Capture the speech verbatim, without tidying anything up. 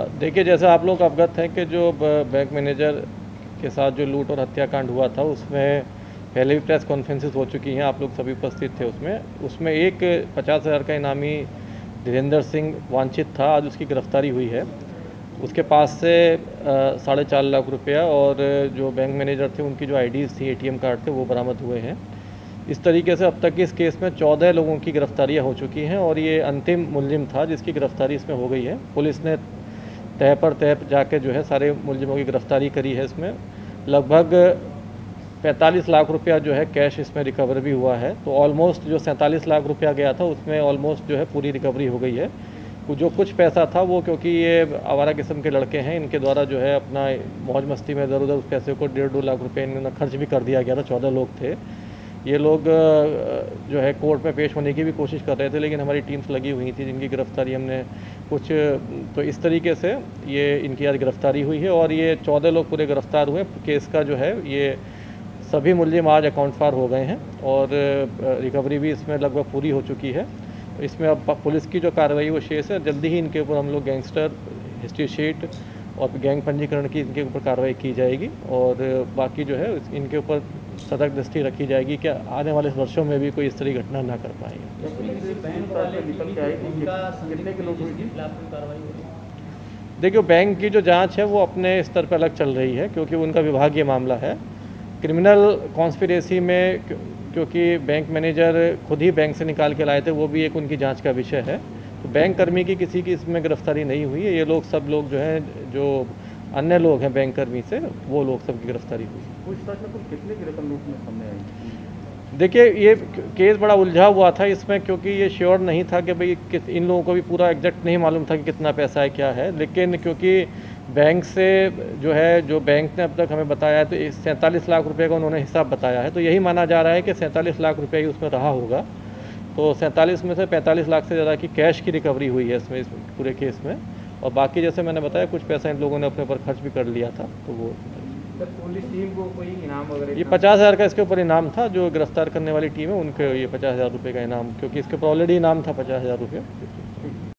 देखिए, जैसा आप लोग अवगत हैं कि जो बैंक मैनेजर के साथ जो लूट और हत्याकांड हुआ था उसमें पहले भी प्रेस कॉन्फ्रेंसेस हो चुकी हैं, आप लोग सभी उपस्थित थे उसमें उसमें एक पचास हज़ार का इनामी धीरेंद्र सिंह वांछित था, आज उसकी गिरफ्तारी हुई है। उसके पास से साढ़े चार लाख रुपया और जो बैंक मैनेजर थे उनकी जो आईडीज़ थी, एटीएम कार्ड थे, वो बरामद हुए हैं। इस तरीके से अब तक इस केस में चौदह लोगों की गिरफ्तारियां हो चुकी हैं और ये अंतिम मुलजिम था जिसकी गिरफ्तारी इसमें हो गई है। पुलिस ने तह पर तह जाके जो है सारे मुलजिमों की गिरफ्तारी करी है। इसमें लगभग पैंतालीस लाख रुपया जो है कैश इसमें रिकवर भी हुआ है। तो ऑलमोस्ट जो सैंतालीस लाख रुपया गया था उसमें ऑलमोस्ट जो है पूरी रिकवरी हो गई है। जो कुछ पैसा था वो, क्योंकि ये आवारा किस्म के लड़के हैं, इनके द्वारा जो है अपना मौज मस्ती में इधर उधर उस पैसे को डेढ़ दो लाख रुपये इन्होंने खर्च भी कर दिया गया था। चौदह लोग थे ये लोग, जो है कोर्ट में पेश होने की भी कोशिश कर रहे थे, लेकिन हमारी टीम्स लगी हुई थी जिनकी गिरफ्तारी हमने कुछ, तो इस तरीके से ये इनकी आज गिरफ्तारी हुई है और ये चौदह लोग पूरे गिरफ्तार हुए। केस का जो है ये सभी मुलजिम आज अकाउंट फार हो गए हैं और रिकवरी भी इसमें लगभग पूरी हो चुकी है। इसमें अब पुलिस की जो कार्रवाई वो शेष है। जल्दी ही इनके ऊपर हम लोग गैंगस्टर हिस्ट्री शीट और गैंग पंजीकरण की इनके ऊपर कार्रवाई की जाएगी और बाकी जो है इनके ऊपर सतर्क दृष्टि रखी जाएगी कि आने वाले वर्षों में भी कोई इस तरह घटना ना कर पाएंगे। देखिए, बैंक की जो जांच है वो अपने स्तर पर अलग चल रही है क्योंकि उनका विभागीय मामला है। क्रिमिनल कॉन्स्पिरेसी में क्योंकि बैंक मैनेजर खुद ही बैंक से निकाल के लाए थे, वो भी एक उनकी जांच का विषय है। तो बैंक कर्मी की किसी की इसमें गिरफ्तारी नहीं हुई है। ये लोग सब लोग जो हैं, जो अन्य लोग हैं बैंक कर्मी से, वो लोग सबकी गिरफ्तारी हुई। कितने की रकम लूट में सामने आई? देखिए, ये केस बड़ा उलझा हुआ था इसमें क्योंकि ये श्योर नहीं था कि भाई इन लोगों को भी पूरा एग्जैक्ट नहीं मालूम था कि कितना पैसा है क्या है। लेकिन क्योंकि बैंक से जो है, जो बैंक ने अब तक हमें बताया है, तो सैंतालीस लाख रुपए का उन्होंने हिसाब बताया है, तो यही माना जा रहा है कि सैंतालीस लाख रुपये ही उसमें रहा होगा। तो सैंतालीस में से पैंतालीस लाख से ज़्यादा की कैश की रिकवरी हुई है इसमें, इस पूरे केस में। और बाकी जैसे मैंने बताया कुछ पैसा इन लोगों ने अपने ऊपर खर्च भी कर लिया था। तो वो पुलिस टीम को कोई इनाम वगैरह? ये पचास हज़ार का इसके ऊपर इनाम था। जो गिरफ्तार करने वाली टीम है उनके ये पचास हज़ार रुपये का इनाम, क्योंकि इसके ऊपर ऑलरेडी इनाम था पचास हज़ार रुपये।